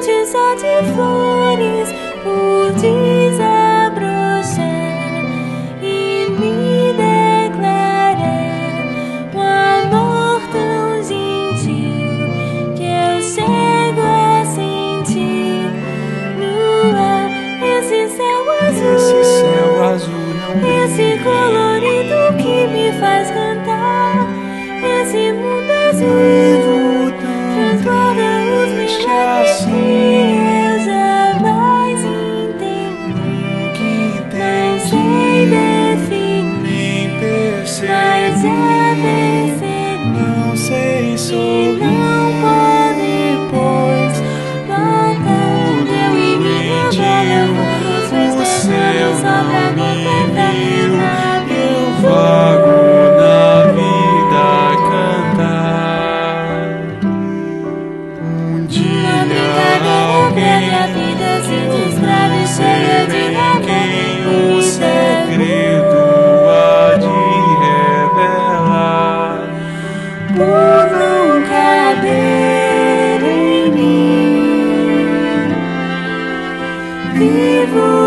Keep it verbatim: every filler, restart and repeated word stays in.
noite só de flores por desabrochar e me declarar um amor tão gentil que eu chego a sentir no ar esse céu azul, esse céu azul não esse colorido que me faz cantar, esse mundo azul transborda os milagres que eu jamais entendi. Não sei definir, nem perceber, mas já percebi não sei que sorrir, não pode, pois voltar. Eu e minha bola vamos festejando só pra completar na eu vago na vida cantar. Um dia uma brincadeira breve, a vida se descreve cheia de quem amor o e segredo há de revelar, por não caber em mim. Vivo